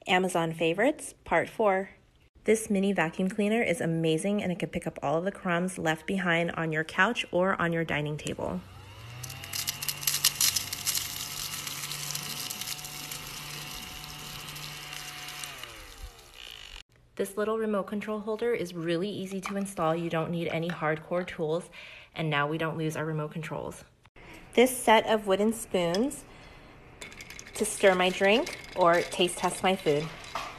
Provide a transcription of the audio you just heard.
Amazon Favorites, Part 4. This mini vacuum cleaner is amazing and it can pick up all of the crumbs left behind on your couch or on your dining table. This little remote control holder is really easy to install. You don't need any hardcore tools, and now we don't lose our remote controls. This set of wooden spoons to stir my drink or taste test my food.